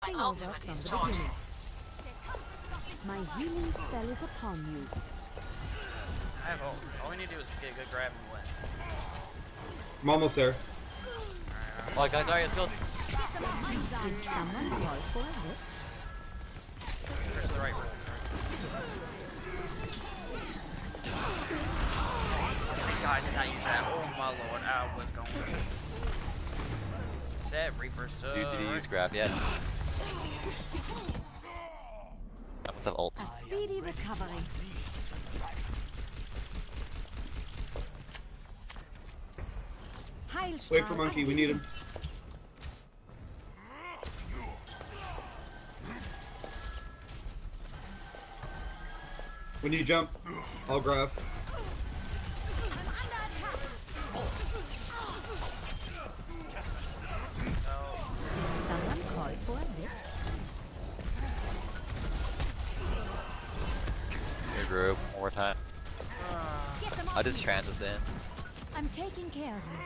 starting over from the beginning. My healing spell is upon you. I have ult. All we need to do is get a good grab and win. I'm almost there. Oh, guys, alright, let's go. Did someone call for a lift? Push to the right. Thank God I did not use that. Oh my lord, I was going to. Set Reaper stuff. Dude, did you use grab yet? I must have ult. A speedy recovery. Wait for Monkey, we need him. When you jump, I'll grab. Someone called for a lift. Your group, one more time. I'll just trans us in. I'm taking care of you.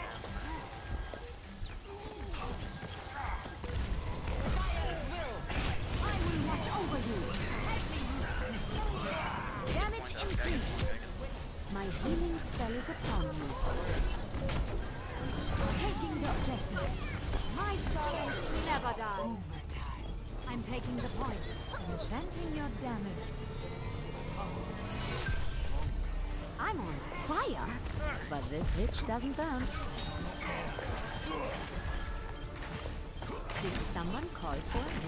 I will watch over you. Damage increase. My healing spell is upon you. Taking the objective. My sorrows never die. I'm taking the point. Enchanting your damage. I'm on fire, but this witch doesn't burn. Did someone call for it?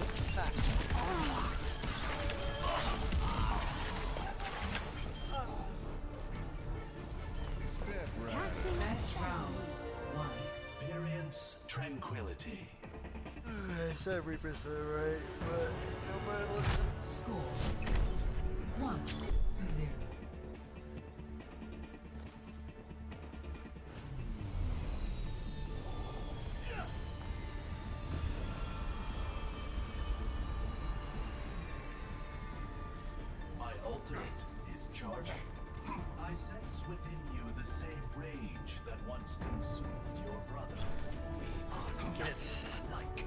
Casting a spell. Experience tranquility. I said Reaper's to the right, but nobody listens. Score 1-0. My ultimate is charging. I sense within you the same rage that once consumed your brother. We are nothing alike.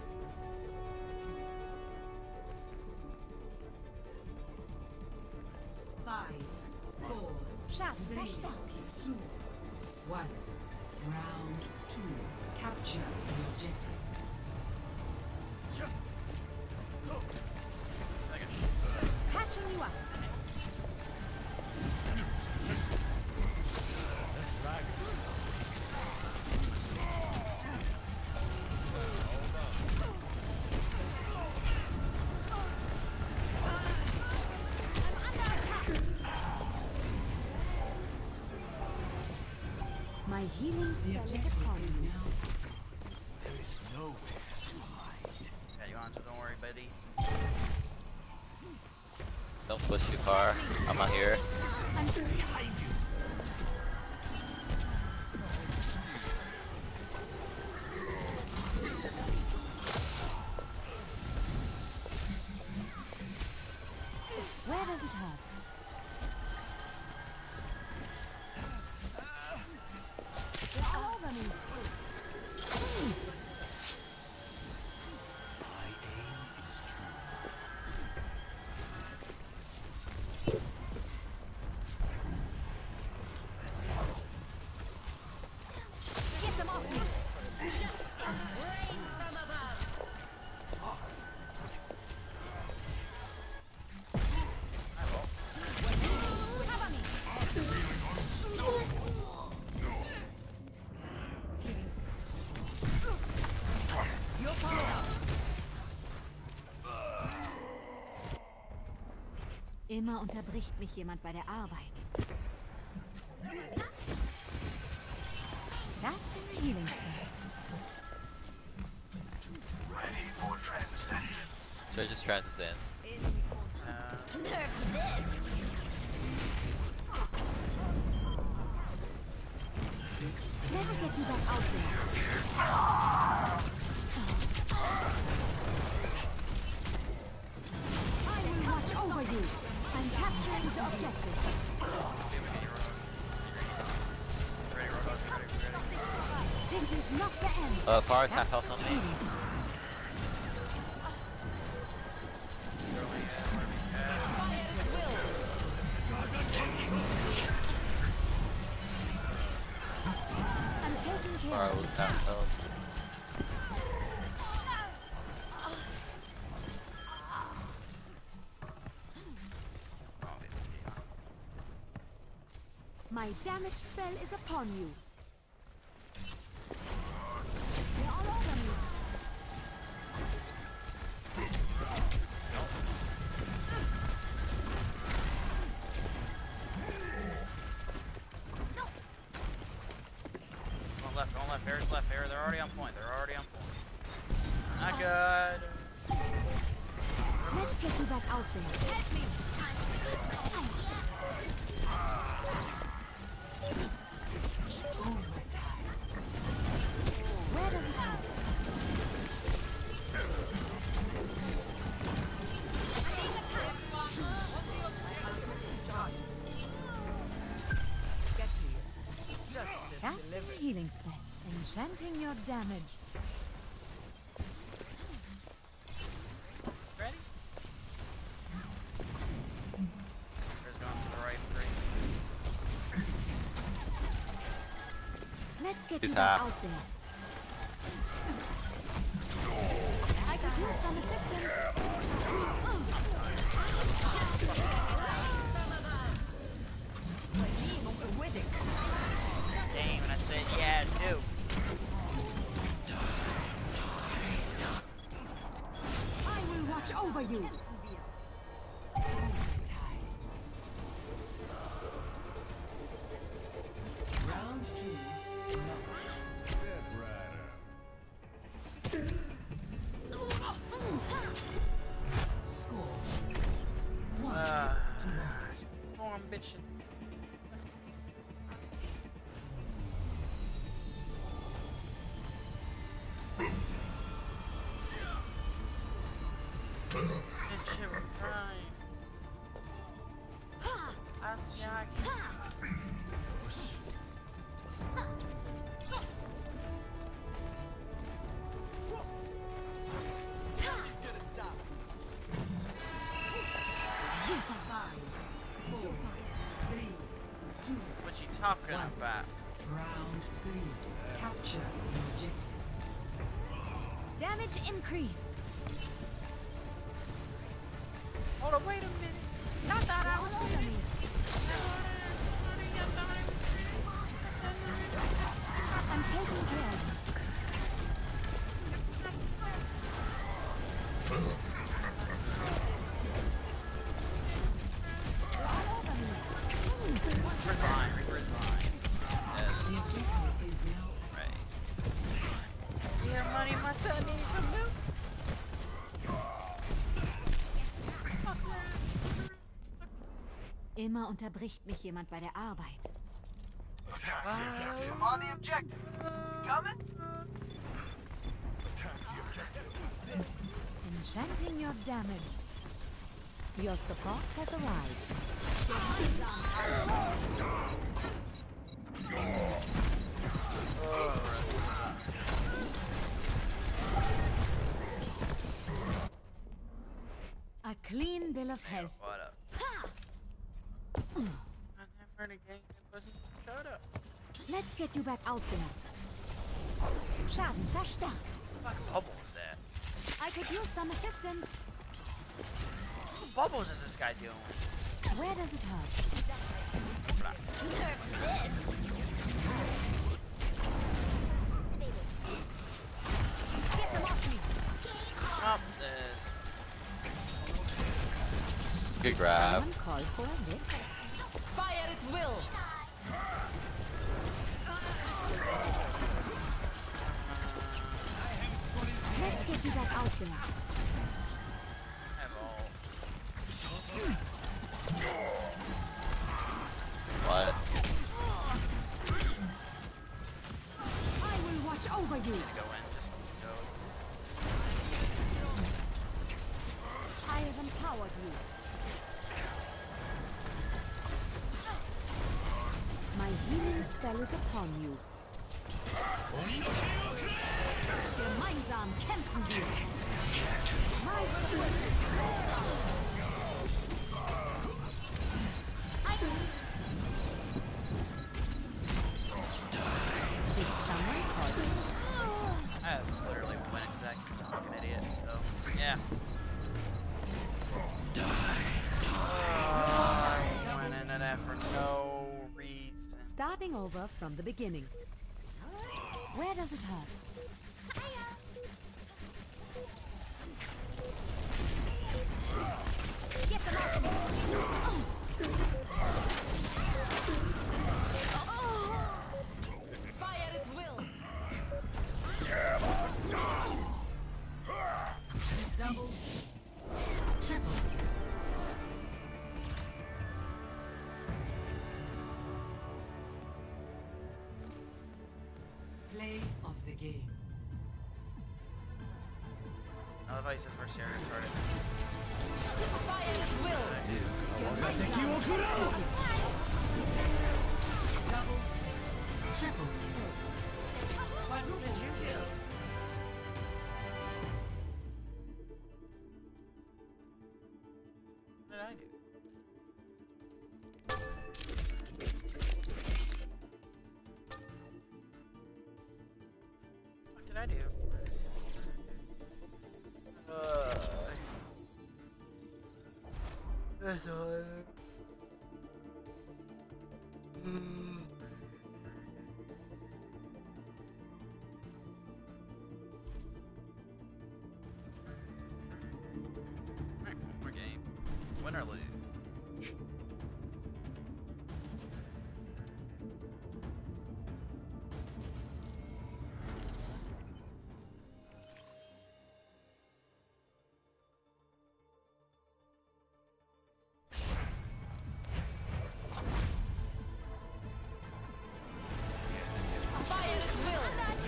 Five, four, three, 2, 1. Round 2. Capture the objective. Catching you up. My healing spell is upon you. There is nowhere to hide. Yeah, you on, so don't worry, buddy. Don't push too far. I'm not here. I'm Behind you. Where does it hurt? They're all over me. My aim is true. Get them off me. Cover me. Your power. Immer unterbricht mich jemand bei der Arbeit. Das ist Healing Spell. Ready for transcendence. Should I just trans us in? Never get you back out there. I will watch over you. I'm capturing the objective. Ready, robots, ready. This is not the end. Forest half health on me. That felt. My damage spell is upon you. They're all over me. Going left, Bear's left, Bear. They're already on point. They're already on point. Not good. Let's get you back out there. Help me. Where does it help? That's the healing spell. Enchanting your damage. Ready? Bear's going to the right 3. Let's get He's you back half. out there. I could use some assistance. Dang, when I said yeah, do. I will watch over you. Round 2, loss. Score 1 to 1. Oh, I'm bitching. Bitch, we're crying. Asiaki. What you talking about? Round 3, capture the objective. Damage increased. Hold on, wait a minute. Not that I was All over me. I'm taking care of you. They're all over me. Reaper's mine, Reaper's mine. Yes, The objective is now right. Yeah, money, my son needs some milk. Immer unterbricht mich jemand bei der Arbeit. Attack the objective. On the objective. Coming? Attack the objective. Enchanting your damage. Your support has arrived. A clean bill of health. What up? I never again. Shut up. Let's get you back out there. Schaden verstärkt. What bubbles is that? I could use some assistance. What bubbles is this guy doing? Where does it hurt? Get them off me. Stop this. Good grab. Someone call for a lift. fire at will. Let's get you back out there. I have all. What? I will watch over you. Go in. Just go. I have empowered you. My healing spell is upon you. Gemeinsam kämpfen wir. My Did someone call you? starting over from the beginning. Where does it hurt? Get them off me! Fire at will! Double. Triple. Play of the game. I love how he says Mercenaries started. Fire at will! Double. Triple. Quadruple kill. What did I do? What did I do? That's all. We're game. Win or lose. Fire at will!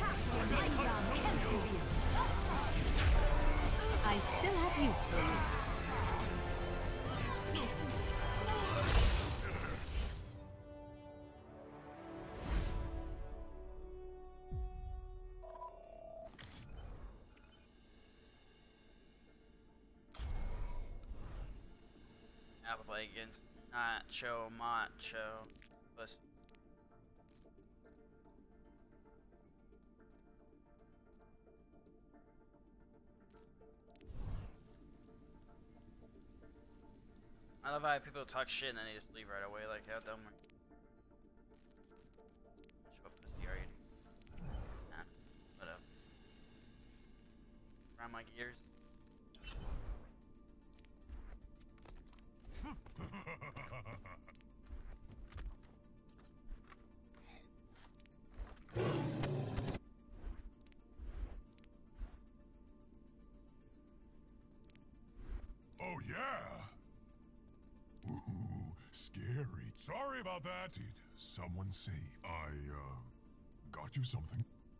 I still have use for you. I have to play against Nacho Macho. Listen. I love how people talk shit and then they just leave right away, like how dumb. Show up pussy already. Nah, whatever. Around my gears. Oh yeah. Ooh, scary. Sorry about that. Did someone say I got you something?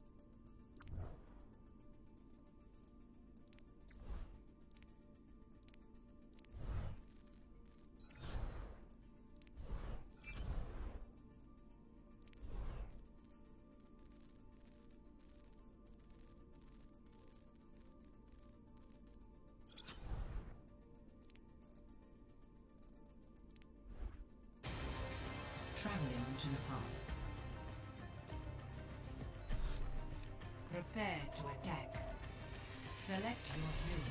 Traveling to Nepal. Prepare to attack. Select your hero.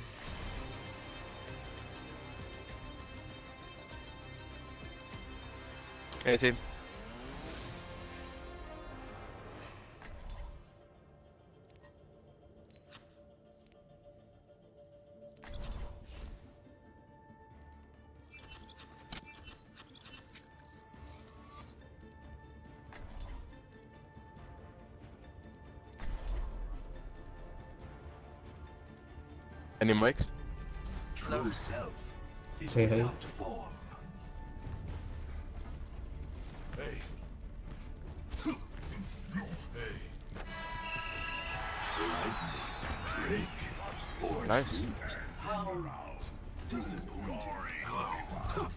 Hey team. Any mics? True self is Hey, hey. without form. Hey. Hey. Lightning, drake, or Nice. how disappointing.